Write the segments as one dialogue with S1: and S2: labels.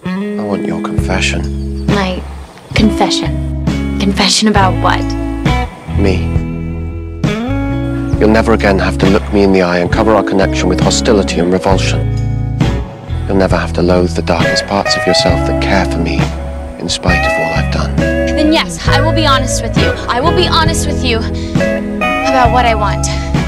S1: I want your confession.
S2: My confession? Confession about what?
S1: Me. You'll never again have to look me in the eye and cover our connection with hostility and revulsion. You'll never have to loathe the darkest parts of yourself that care for me, in spite of all I've done.
S2: Then yes, I will be honest with you. I will be honest with you about what I want.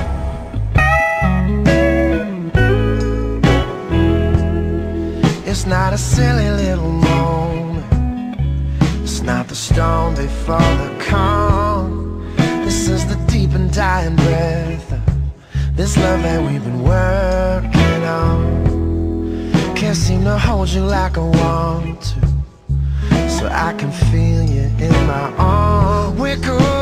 S3: It's not a silly little moment. It's not the storm before the calm. This is the deep and dying breath of this love that we've been working on. Can't seem to hold you like I want to, so I can feel you in my arms. We're cool.